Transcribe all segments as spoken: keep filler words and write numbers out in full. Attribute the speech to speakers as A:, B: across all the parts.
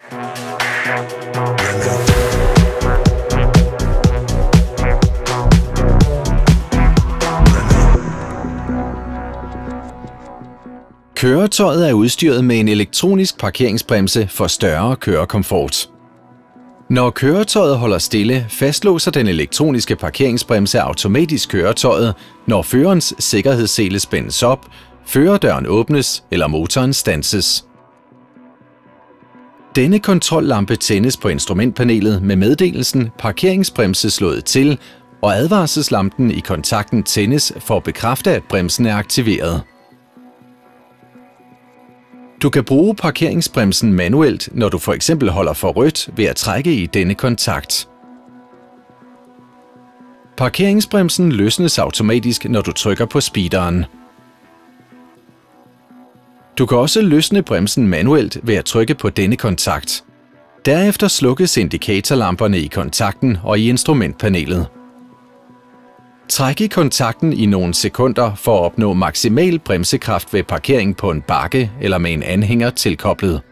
A: Køretøjet er udstyret med en elektronisk parkeringsbremse for større kørekomfort. Når køretøjet holder stille, fastlåser den elektroniske parkeringsbremse automatisk køretøjet, når førerens sikkerhedssele spændes op, førerdøren åbnes eller motoren standses. Denne kontrollampe tændes på instrumentpanelet med meddelelsen parkeringsbremse slået til, og advarselslampen i kontakten tændes for at bekræfte, at bremsen er aktiveret. Du kan bruge parkeringsbremsen manuelt, når du for eksempel holder for rødt ved at trække i denne kontakt. Parkeringsbremsen løsnes automatisk, når du trykker på speederen. Du kan også løsne bremsen manuelt ved at trykke på denne kontakt. Derefter slukkes indikatorlamperne i kontakten og i instrumentpanelet. Træk i kontakten i nogle sekunder for at opnå maksimal bremsekraft ved parkering på en bakke eller med en anhænger tilkoblet.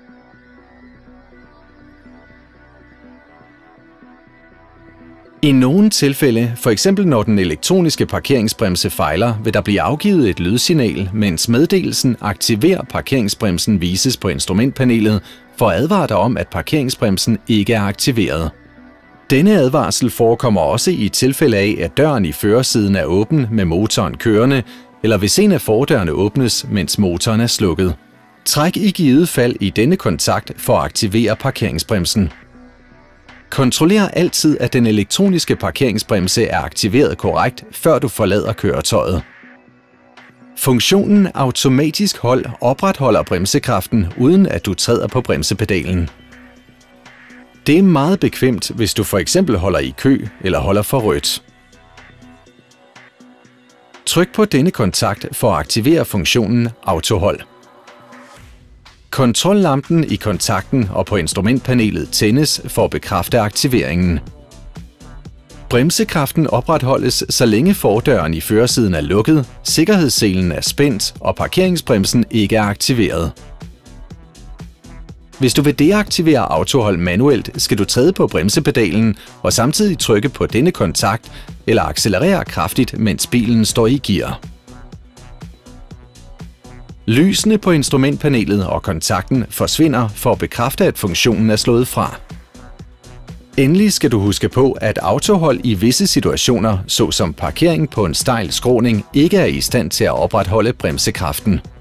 A: I nogle tilfælde, for eksempel når den elektroniske parkeringsbremse fejler, vil der blive afgivet et lydsignal, mens meddelelsen aktiver parkeringsbremsen vises på instrumentpanelet for at advare dig om, at parkeringsbremsen ikke er aktiveret. Denne advarsel forekommer også i tilfælde af, at døren i førersiden er åben med motoren kørende, eller hvis en af fordørene åbnes, mens motoren er slukket. Træk i givet fald i denne kontakt for at aktivere parkeringsbremsen. Kontroller altid, at den elektroniske parkeringsbremse er aktiveret korrekt, før du forlader køretøjet. Funktionen automatisk hold opretholder bremsekraften, uden at du træder på bremsepedalen. Det er meget bekvemt, hvis du for eksempel holder i kø eller holder for rødt. Tryk på denne kontakt for at aktivere funktionen autohold. Kontrollampen i kontakten og på instrumentpanelet tændes for at bekræfte aktiveringen. Bremsekraften opretholdes, så længe fordøren i førersiden er lukket, sikkerhedsselen er spændt og parkeringsbremsen ikke er aktiveret. Hvis du vil deaktivere autohold manuelt, skal du træde på bremsepedalen og samtidig trykke på denne kontakt eller accelerere kraftigt, mens bilen står i gear. Lysene på instrumentpanelet og kontakten forsvinder for at bekræfte, at funktionen er slået fra. Endelig skal du huske på, at autohold i visse situationer, såsom parkering på en stejl skråning, ikke er i stand til at opretholde bremsekraften.